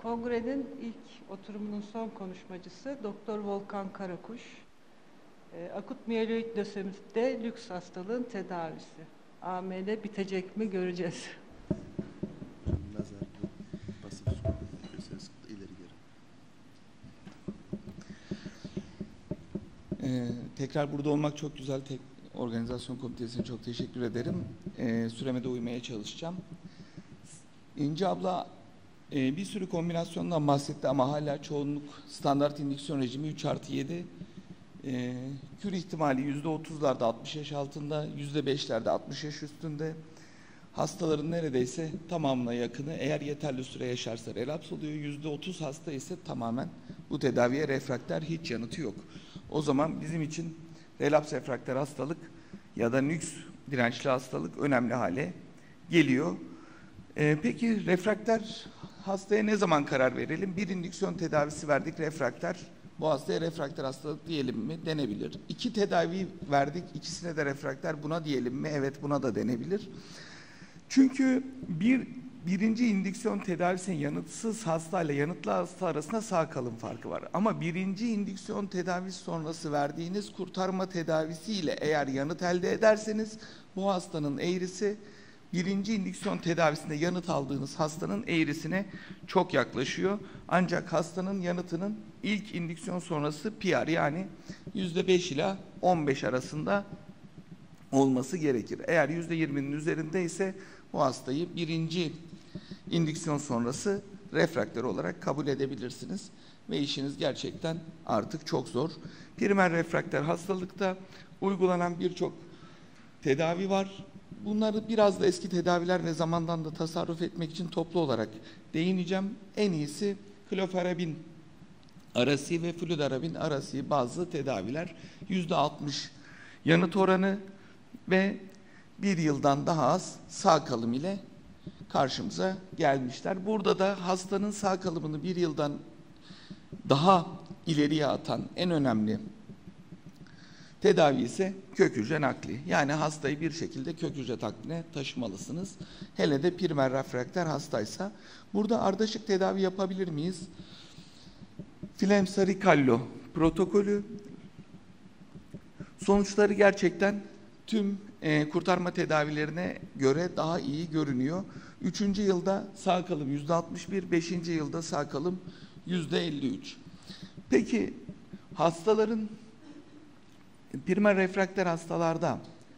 Kongrenin ilk oturumunun son konuşmacısı Doktor Volkan Karakuş. Akut miyeloid lösemide lüks hastalığın tedavisi. AML bitecek mi göreceğiz. Nazar, basıp ileri geri. Tekrar burada olmak çok güzel. Organizasyon komitesine çok teşekkür ederim. Süreme de uymaya çalışacağım. İnci abla bir sürü kombinasyondan bahsetti ama hala çoğunluk standart indüksiyon rejimi 3+7. Kür ihtimali %30'larda 60 yaş altında, %5'lerde 60 yaş üstünde. Hastaların neredeyse tamamına yakını eğer yeterli süre yaşarsa relaps oluyor. %30 hasta ise tamamen bu tedaviye refrakter, hiç yanıtı yok. O zaman bizim için relaps refrakter hastalık ya da nüks dirençli hastalık önemli hale geliyor. Peki refrakter hastaya ne zaman karar verelim? Bir indüksiyon tedavisi verdik, refrakter. Bu hastaya refrakter hastalık diyelim mi? Denebilir. 2 tedavi verdik, ikisine de refrakter, buna diyelim mi? Evet, buna da denebilir. Çünkü birinci indüksiyon tedavisinin yanıtsız hasta ile yanıtlı hasta arasında sağ kalım farkı var. Ama birinci indüksiyon tedavisi sonrası verdiğiniz kurtarma tedavisiyle eğer yanıt elde ederseniz bu hastanın eğrisi birinci indüksiyon tedavisinde yanıt aldığınız hastanın eğrisine çok yaklaşıyor. Ancak hastanın yanıtının ilk indüksiyon sonrası PR, yani %5 ila 15 arasında olması gerekir. Eğer %20'nin üzerinde ise bu hastayı birinci indüksiyon sonrası refraktör olarak kabul edebilirsiniz. Ve işiniz gerçekten artık çok zor. Primer refraktör hastalıkta uygulanan birçok tedavi var. Bunları biraz da eski tedaviler ve zamandan da tasarruf etmek için toplu olarak değineceğim. En iyisi klofarabin arası ve fludarabin arası bazı tedaviler. %60 yanıt oranı ve 1 yıldan daha az sağ kalım ile karşımıza gelmişler. Burada da hastanın sağ kalımını 1 yıldan daha ileriye atan en önemli tedavi ise kök hücre nakli. Yani hastayı bir şekilde kök hücre nakline taşımalısınız. Hele de primer refrakter hastaysa. Burada ardışık tedavi yapabilir miyiz? Flemsa-Ricallo protokolü sonuçları gerçekten tüm kurtarma tedavilerine göre daha iyi görünüyor. 3. yılda sağ kalım %61, 5. yılda sağ kalım %53. Peki hastaların primer refrakter hastalarda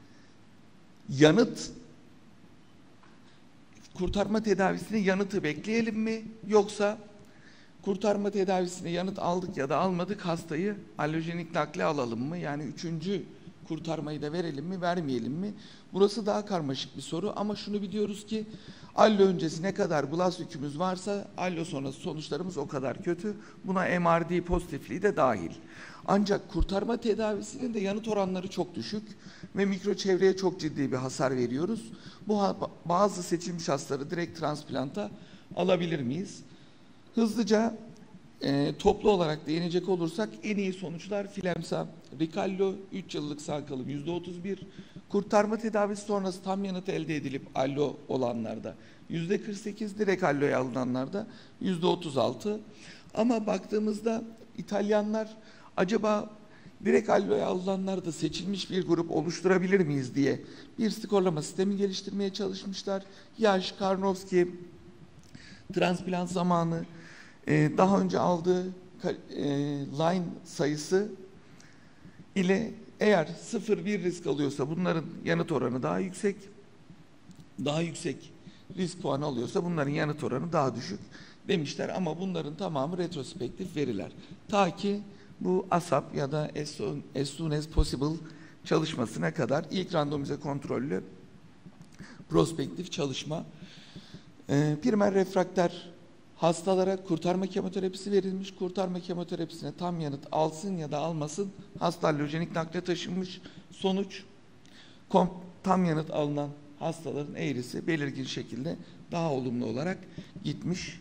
kurtarma tedavisine yanıtı bekleyelim mi? Yoksa kurtarma tedavisine yanıt aldık ya da almadık, hastayı allojenik nakle alalım mı? Yani 3. kurtarmayı da verelim mi, vermeyelim mi? Burası daha karmaşık bir soru ama şunu biliyoruz ki allo öncesi ne kadar blast yükümüz varsa allo sonrası sonuçlarımız o kadar kötü. Buna MRD pozitifliği de dahil. Ancak kurtarma tedavisinin de yanıt oranları çok düşük ve mikro çevreye çok ciddi bir hasar veriyoruz. Bu bazı seçilmiş hastaları direkt transplanta alabilir miyiz? Hızlıca toplu olarak değinecek olursak en iyi sonuçlar Flemsa-Ricallo 3 yıllık sağ kalım %31, kurtarma tedavisi sonrası tam yanıt elde edilip allo olanlarda %48, direkt alloya alınanlarda %36. Ama baktığımızda İtalyanlar acaba direkt alloya alınanlarda seçilmiş bir grup oluşturabilir miyiz diye bir skorlama sistemi geliştirmeye çalışmışlar. Yaş, Karnowski, transplant zamanı, daha önce aldığı line sayısı ile eğer 0-1 risk alıyorsa bunların yanıt oranı daha yüksek. Daha yüksek risk puanı alıyorsa bunların yanıt oranı daha düşük demişler ama bunların tamamı retrospektif veriler. Ta ki bu ASAP ya da as soon as possible çalışmasına kadar ilk randomize kontrollü prospektif çalışma. Primer refrakter hastalara kurtarma kemoterapisi verilmiş. Kurtarma kemoterapisine tam yanıt alsın ya da almasın hasta allojenik nakle taşınmış. Sonuç tam yanıt alınan hastaların eğrisi belirgin şekilde daha olumlu olarak gitmiş.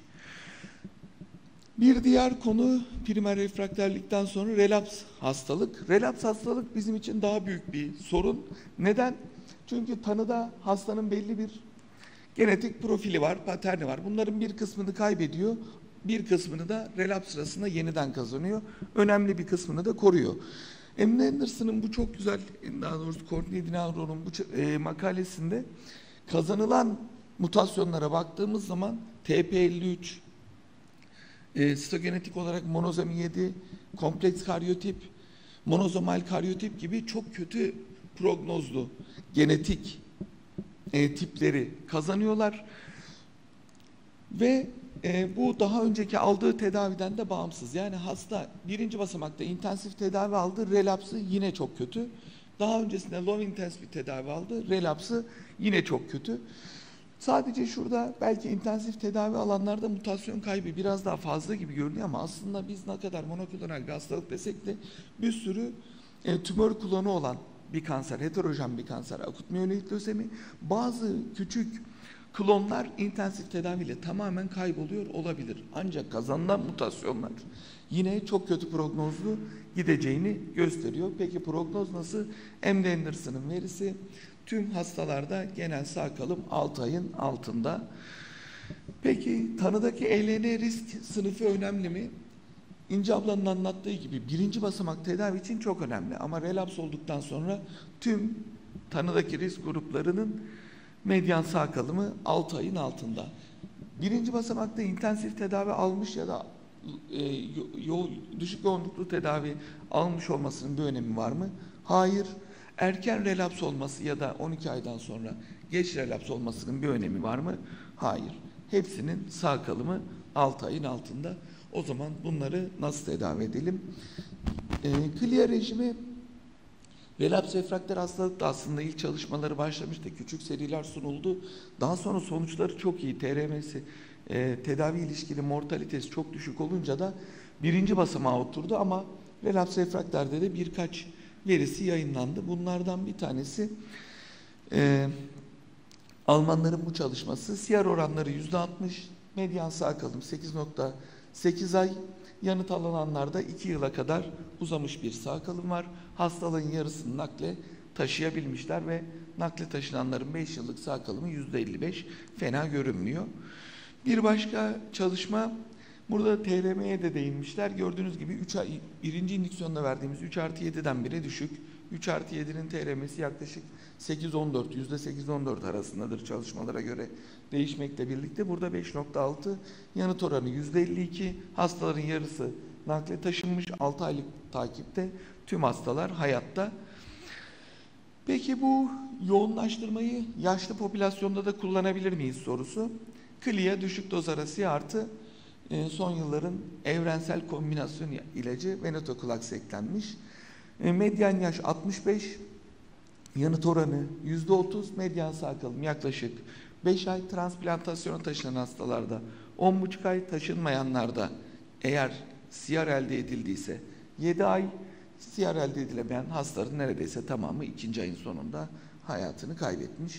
Bir diğer konu primer refrakterlikten sonra relaps hastalık. Relaps hastalık bizim için daha büyük bir sorun. Neden? Çünkü tanıda hastanın belli bir genetik profili var, paterni var. Bunların bir kısmını kaybediyor. bir kısmını da relaps sırasında yeniden kazanıyor. Önemli bir kısmını da koruyor. Emre Anderson'ın bu çok güzel, daha doğrusu Courtney Dinaro'nun bu makalesinde kazanılan mutasyonlara baktığımız zaman TP53, sitogenetik olarak monozomi 7, kompleks karyotip, monozomal karyotip gibi çok kötü prognozlu genetik tipleri kazanıyorlar. Ve bu daha önceki aldığı tedaviden de bağımsız. Yani hasta birinci basamakta intensif tedavi aldı, relapsı yine çok kötü. Daha öncesinde low intense bir tedavi aldı, relapsı yine çok kötü. Sadece şurada belki intensif tedavi alanlarda mutasyon kaybı biraz daha fazla gibi görünüyor ama aslında biz ne kadar monoklonal bir hastalık desek de bir sürü tümör klonu olan bir kanser, heterojen bir kanser, akut miyeloid lösemi, bazı küçük klonlar intensif tedaviyle tamamen kayboluyor olabilir. Ancak kazanılan mutasyonlar yine çok kötü prognozlu gideceğini gösteriyor. Peki prognoz nasıl? Emre Anderson'ın verisi tüm hastalarda genel sağ kalım 6 ayın altında. Peki tanıdaki ELN risk sınıfı önemli mi? İnce ablanın anlattığı gibi birinci basamak tedavi için çok önemli. Ama relaps olduktan sonra tüm tanıdaki risk gruplarının medyan sağ kalımı 6 ayın altında. Birinci basamakta intensif tedavi almış ya da düşük yoğunluklu tedavi almış olmasının bir önemi var mı? Hayır. Erken relaps olması ya da 12 aydan sonra geç relaps olmasının bir önemi var mı? Hayır. Hepsinin sağ kalımı 6 ayın altında. O zaman bunları nasıl tedavi edelim? Clear rejimi relaps refrakter hastalıkta aslında ilk çalışmaları başlamıştı. Küçük seriler sunuldu. Daha sonra sonuçları çok iyi. TRM'si, tedavi ilişkili mortalitesi çok düşük olunca da birinci basamağa oturdu ama relaps refrakterde de birkaç verisi yayınlandı. Bunlardan bir tanesi Almanların bu çalışması. CR oranları %60, medyan sağ kalım 8.8 ay, yanıt alınanlarda 2 yıla kadar uzamış bir sağ kalım var. Hastalığın yarısını nakle taşıyabilmişler ve nakle taşınanların 5 yıllık sağ kalımı %55, fena görünmüyor. Bir başka çalışma, burada TRM'ye de değinmişler. Gördüğünüz gibi birinci indüksiyonda verdiğimiz 3+7'den biri düşük. 3+7'nin TRM'si yaklaşık 8-14, %8-14 arasındadır çalışmalara göre değişmekle birlikte. Burada 5.6, yanıt oranı %52, hastaların yarısı nakle taşınmış, 6 aylık takipte tüm hastalar hayatta. Peki bu yoğunlaştırmayı yaşlı popülasyonda da kullanabilir miyiz sorusu. Clia düşük doz arası artı son yılların evrensel kombinasyon ilacı venetoclax eklenmiş. Medyan yaş 65, yanıt oranı %30, medyan sağ kalım yaklaşık 5 ay, transplantasyona taşınan hastalarda 10,5 ay, taşınmayanlarda eğer CR elde edildiyse 7 ay, CR elde edilemeyen hastaların neredeyse tamamı 2. ayın sonunda hayatını kaybetmiş.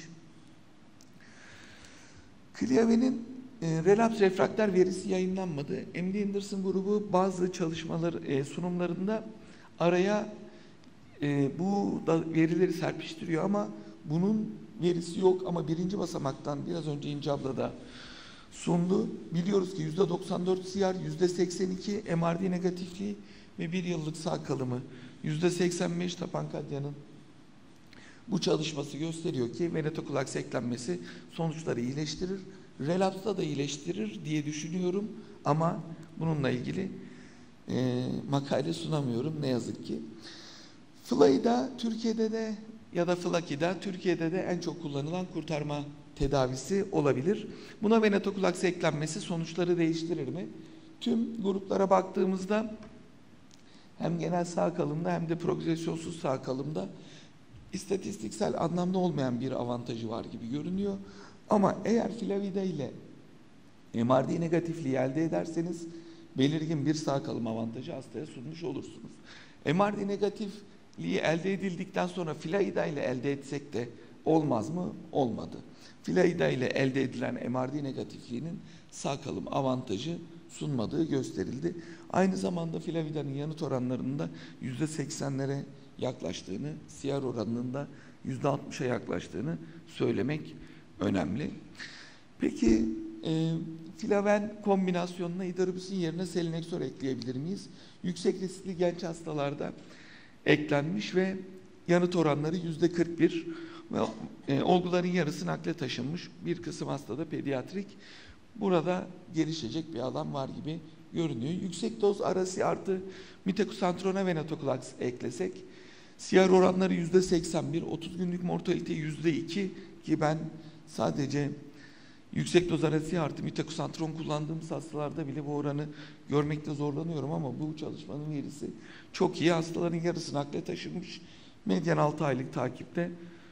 Cliave'nin relaps refrakter verisi yayınlanmadı. MD Anderson grubu bazı çalışmalar sunumlarında araya bu da verileri serpiştiriyor ama bunun verisi yok ama birinci basamaktan biraz önce İnce abla da sundu. Biliyoruz ki %94 CR, %82 MRD negatifliği ve 1 yıllık sağ kalımı, %85 Tapankadya'nın bu çalışması gösteriyor ki venetoclax eklenmesi sonuçları iyileştirir. Relaps'ta da iyileştirir diye düşünüyorum ama bununla ilgili makale sunamıyorum ne yazık ki. Flaida Türkiye'de de ya da Flakida Türkiye'de de en çok kullanılan kurtarma tedavisi olabilir. Buna venetoclax eklenmesi sonuçları değiştirir mi? Tüm gruplara baktığımızda hem genel sağ kalımda hem de progresyonsuz sağ kalımda istatistiksel anlamda olmayan bir avantajı var gibi görünüyor. Ama eğer Flavida ile MRD negatifliği elde ederseniz belirgin bir sağ kalım avantajı hastaya sunmuş olursunuz. MRD negatifliği elde edildikten sonra Flavida ile elde etsek de olmaz mı? Olmadı. Flavida ile elde edilen MRD negatifliğinin sağ kalım avantajı sunmadığı gösterildi. Aynı zamanda Flavida'nın yanıt oranlarında %80'lere yaklaştığını, CR oranının da %60'a yaklaştığını söylemek önemli. Peki Filaven kombinasyonuna idarubüsin yerine selinexor ekleyebilir miyiz? Yüksek riskli genç hastalarda eklenmiş ve yanıt oranları %41 ve olguların yarısı nakle taşınmış. Bir kısım hastada pediatrik. Burada gelişecek bir alan var gibi görünüyor. Yüksek doz arası artı mitakusantrona venetoclax eklesek CR oranları %81, 30 günlük mortalite %2 ki ben sadece yüksek doz arası artı mitakusantron kullandığımız hastalarda bile bu oranı görmekte zorlanıyorum ama bu çalışmanın verisi çok iyi. Hastaların yarısı nakle taşınmış. Medyan 6 aylık takipte.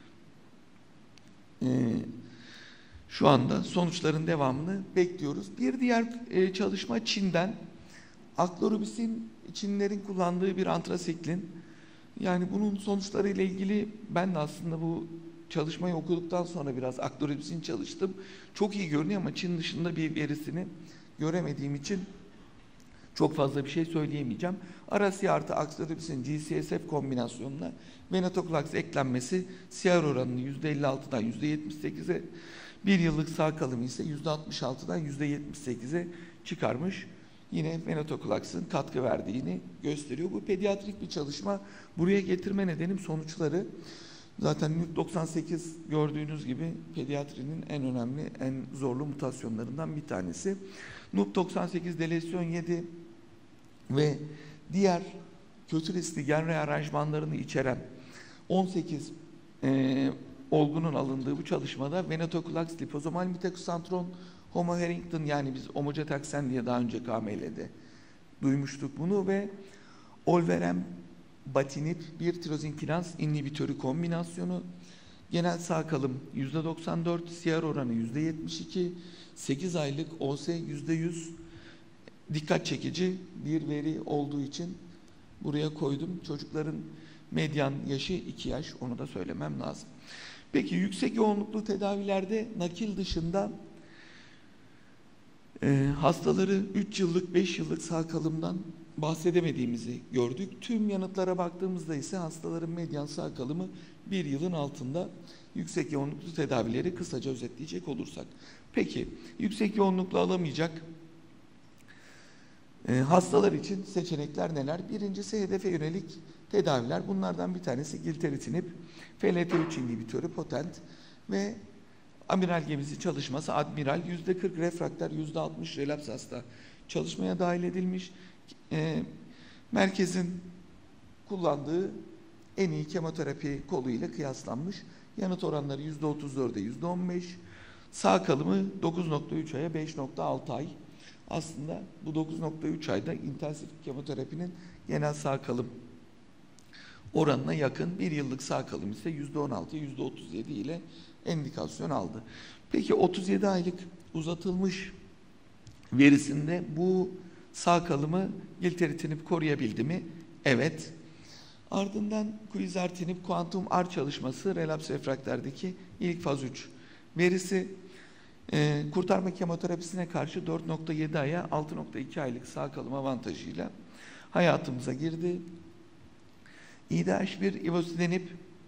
Şu anda sonuçların devamını bekliyoruz. Bir diğer çalışma Çin'den. Aklorubicin Çinlilerin kullandığı bir antrasiklin. Yani bunun sonuçları ile ilgili ben de aslında bu çalışmayı okuduktan sonra biraz aklorubicin çalıştım. Çok iyi görünüyor ama Çin dışında bir verisini göremediğim için çok fazla bir şey söyleyemeyeceğim. Arasi artı aklorubicin GCSF kombinasyonuna venetoclax eklenmesi CR oranını %56'dan %78'e, bir yıllık sağ kalımı ise %66'dan %78'e çıkarmış. Yine venetoclax'ın katkı verdiğini gösteriyor. Bu pediatrik bir çalışma. Buraya getirme nedenim sonuçları. Zaten NUC98 gördüğünüz gibi pediatrinin en önemli, en zorlu mutasyonlarından bir tanesi. NUC98 delasyon 7 ve diğer kötü riskli gen rearanjmanlarını içeren 18 olgunun alındığı bu çalışmada venetoclax, lipozomal mitakusantron, Homo Harrington yani biz Omogetaksen diye daha önce KML'de duymuştuk bunu ve olverembatinib bir tirozinkinaz inhibitörü kombinasyonu. Genel sağ kalım %94, CR oranı %72, 8 aylık OS %100 dikkat çekici bir veri olduğu için buraya koydum. Çocukların medyan yaşı 2 yaş, onu da söylemem lazım. Peki yüksek yoğunluklu tedavilerde nakil dışında hastaları 3 yıllık 5 yıllık sağ kalımdan bahsedemediğimizi gördük. Tüm yanıtlara baktığımızda ise hastaların medyan sağ kalımı 1 yılın altında. Yüksek yoğunluklu tedavileri kısaca özetleyecek olursak. Peki yüksek yoğunluklu alamayacak hastalar için seçenekler neler? Birincisi hedefe yönelik tedaviler. Bunlardan bir tanesi gilteritinib, FLT3 inhibitörü potent ve amiral gemisi çalışması Admiral %40 refrakter, %60 relaps hasta çalışmaya dahil edilmiş. Merkezin kullandığı en iyi kemoterapi koluyla kıyaslanmış. Yanıt oranları %34'e %15. Sağ kalımı 9.3 aya 5.6 ay. Aslında bu 9.3 ayda intensif kemoterapinin genel sağ kalım oranına yakın. Bir yıllık sağ kalım ise %16, %37 ile endikasyon aldı. Peki 37 aylık uzatılmış verisinde bu sağ kalımı gilteritinib koruyabildi mi? Evet. Ardından quizartinib kuantum R çalışması relaps refrakterdeki ilk faz 3 verisi kurtarma kemoterapisine karşı 4.7 aya 6.2 aylık sağ kalım avantajıyla hayatımıza girdi. IDH1 ivosidenib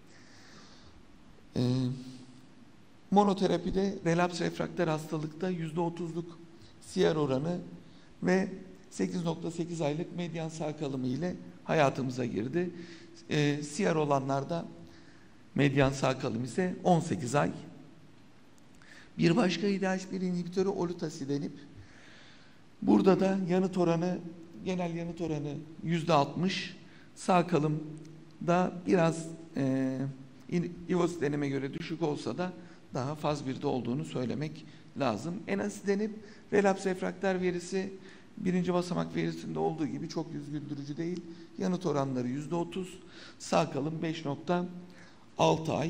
monoterapide relaps refrakter hastalıkta %30'luk CR oranı ve 8.8 aylık medyan sağ kalımı ile hayatımıza girdi. CR olanlarda medyan sağ kalım ise 18 ay. Bir başka IDH1 inhibitörü olutasidenib. Burada da yanıt oranı, genel yanıt oranı %60. Sağ kalım da biraz ivosidenime göre düşük olsa da daha faz 1'de olduğunu söylemek lazım. Enasidenib relaps refrakter verisi birinci basamak verisinde olduğu gibi çok yüz güldürücü değil. Yanıt oranları %30. Sağ kalım 5.6 ay.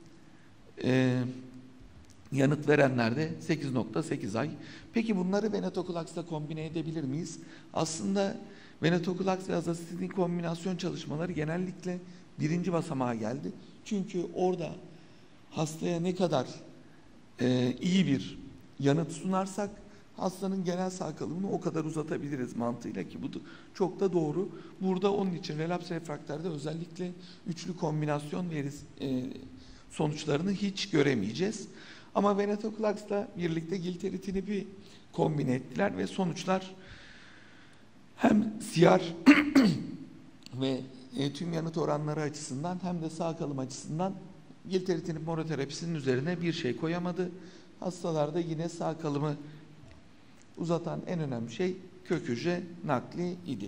Yanıt verenlerde 8.8 ay. Peki bunları venetoclax'la kombine edebilir miyiz? Aslında venetoclax ve azacitidin kombinasyon çalışmaları genellikle birinci basamağa geldi. Çünkü orada hastaya ne kadar iyi bir yanıt sunarsak hastanın genel sağ kalımını o kadar uzatabiliriz mantığıyla ki bu çok da doğru. Burada onun için relaps refrakterde özellikle üçlü kombinasyon sonuçlarını hiç göremeyeceğiz. Ama venetoklaksla birlikte gilteritinib'i kombine ettiler ve sonuçlar hem CR ve tüm yanıt oranları açısından hem de sağ kalım açısından gilteritinib monoterapisinin üzerine bir şey koyamadı. Hastalarda yine sağ kalımı uzatan en önemli şey kök hücre nakli idi.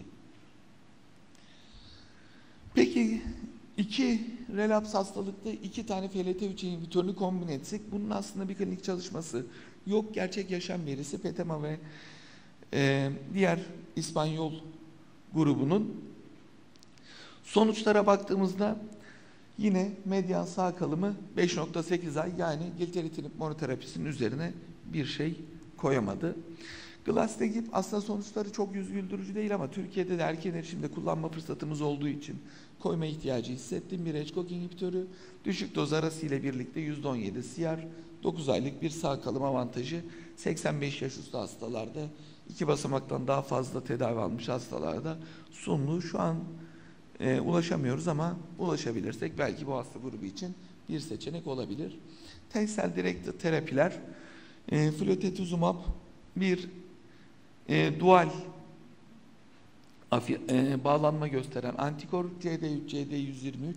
Peki iki relaps hastalıkta 2 tane FLT3 inhibitörünü kombine etsek, bunun aslında bir klinik çalışması yok. Gerçek yaşam verisi PETEMA ve diğer İspanyol grubunun. Sonuçlara baktığımızda yine medyan sağ kalımı 5.8 ay, yani gilteritinib monoterapisinin üzerine bir şey koyamadı. Glastegib aslında sonuçları çok yüz güldürücü değil ama Türkiye'de de erken erişimde kullanma fırsatımız olduğu için koyma ihtiyacı hissettim. Bir Hitchcock inhibitörü, düşük doz arası ile birlikte %17 CR, 9 aylık bir sağ kalım avantajı, 85 yaş üstü hastalarda, 2 basamaktan daha fazla tedavi almış hastalarda sunduğu. Şu an ulaşamıyoruz ama ulaşabilirsek belki bu hasta grubu için bir seçenek olabilir. T-cell directed terapiler, flotetuzumab bir dual bağlanma gösteren antikor CD3, CD123.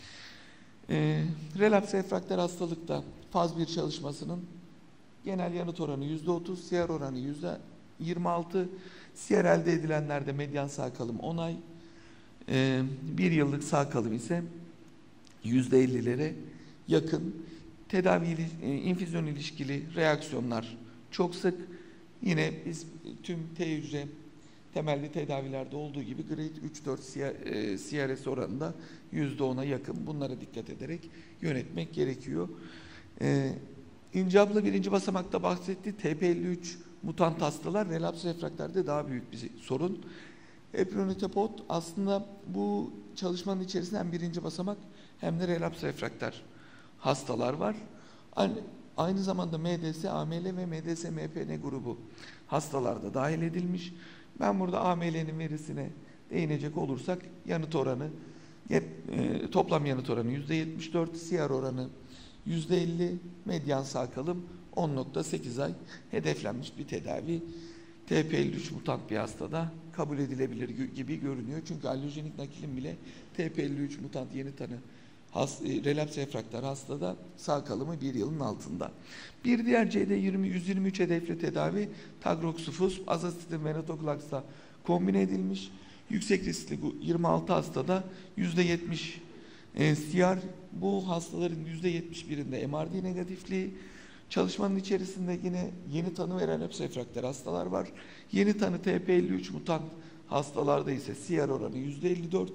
Relaps refrakter hastalıkta faz 1 çalışmasının genel yanıt oranı %30, CR oranı %26, CR elde edilenlerde medyan sağ kalım 10 ay, 1 yıllık sağ kalım ise %50'lere yakın. Tedavi infüzyon ilişkili reaksiyonlar çok sık. Yine biz tüm T hücre temelli tedavilerde olduğu gibi grade 3-4 CRS oranında %10'a yakın. Bunlara dikkat ederek yönetmek gerekiyor. İnce abla birinci basamakta bahsetti. TP53 mutant hastalar relaps refrakterde daha büyük bir sorun. Epronitepod aslında bu çalışmanın içerisinde hem birinci basamak hem de relaps refrakter hastalar var. Aynı zamanda MDS, AML ve MDS, MPN grubu hastalarda dahil edilmiş. Ben burada AML'nin verisine değinecek olursak yanıt oranı, toplam yanıt oranı %74, CR oranı %50, medyan sağ kalım 10.8 ay, hedeflenmiş bir tedavi. TP53 mutant bir hastada kabul edilebilir gibi görünüyor. Çünkü allojenik nakilin bile TP53 mutant yeni tanı relaps refrakter hastada sağ kalımı 1 yılın altında. Bir diğer CD123 hedefli tedavi tagroxufus azacitidin venetoclax'la kombine edilmiş. Yüksek riskli 26 hastada %70 CR, bu hastaların %71'inde MRD negatifliği. Çalışmanın içerisinde yine yeni tanı veren relaps refrakter hastalar var. Yeni tanı TP53 mutant hastalarda ise CR oranı %54.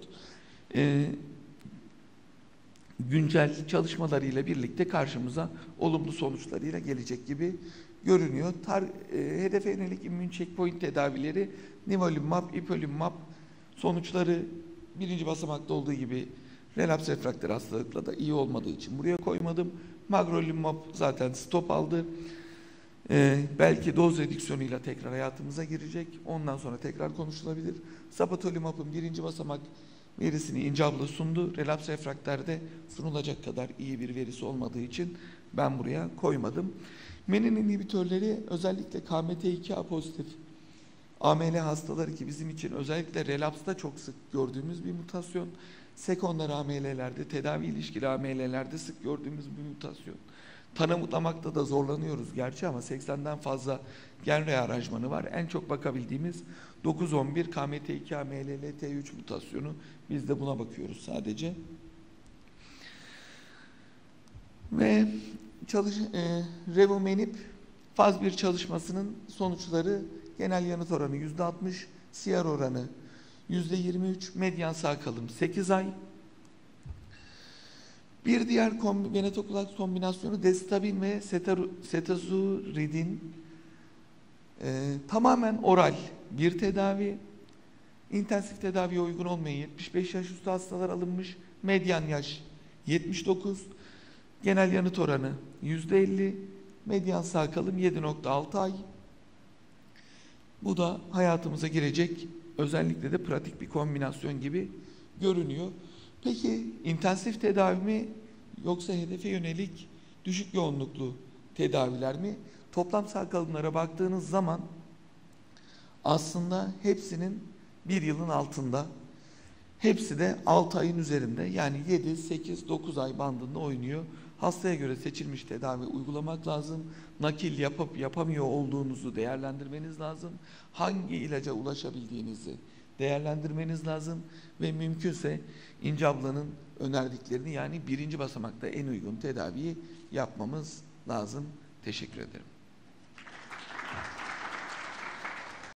Güncel çalışmalarıyla birlikte karşımıza olumlu sonuçlarıyla gelecek gibi görünüyor. Hedefe yönelik immün checkpoint tedavileri nivolumab, ipilimumab sonuçları birinci basamakta olduğu gibi relaps refrakter hastalıkla da iyi olmadığı için buraya koymadım. Magrolimumab zaten stop aldı. Belki doz redüksiyonuyla tekrar hayatımıza girecek. Ondan sonra tekrar konuşulabilir. Sapatolimab'ın birinci basamak verisini İnce abla sundu. Relaps refrakterde sunulacak kadar iyi bir verisi olmadığı için ben buraya koymadım. Menin inhibitörleri özellikle KMT2A pozitif AML hastaları ki bizim için özellikle relapsta çok sık gördüğümüz bir mutasyon. Sekonder AML'lerde, tedavi ilişkili AML'lerde sık gördüğümüz bir mutasyon. Tanımlamakta da zorlanıyoruz gerçi ama 80'den fazla gen rearanjmanı var. En çok bakabildiğimiz 911 KMT2 AML T3 mutasyonu. Biz de buna bakıyoruz sadece. Ve revumenib faz 1 çalışmasının sonuçları genel yanıt oranı %60, CR oranı %23, medyan sağ kalım 8 ay. Bir diğer venetoclax kombinasyonu destabin ve cetazuridin, tamamen oral bir tedavi. İntensif tedaviye uygun olmayan 75 yaş üstü hastalar alınmış. Medyan yaş 79. Genel yanıt oranı %50. Medyan sağ kalım 7.6 ay. Bu da hayatımıza girecek özellikle de pratik bir kombinasyon gibi görünüyor. Peki intensif tedavi mi yoksa hedefe yönelik düşük yoğunluklu tedaviler mi? Toplamsal kalımlara baktığınız zaman aslında hepsinin 1 yılın altında. Hepsi de 6 ayın üzerinde, yani 7, 8, 9 ay bandında oynuyor. Hastaya göre seçilmiş tedavi uygulamak lazım. Nakil yapıp yapamıyor olduğunuzu değerlendirmeniz lazım. Hangi ilaca ulaşabildiğinizi değerlendirmeniz lazım. Ve mümkünse İnci ablanın önerdiklerini, yani 1. basamakta en uygun tedaviyi yapmamız lazım. Teşekkür ederim.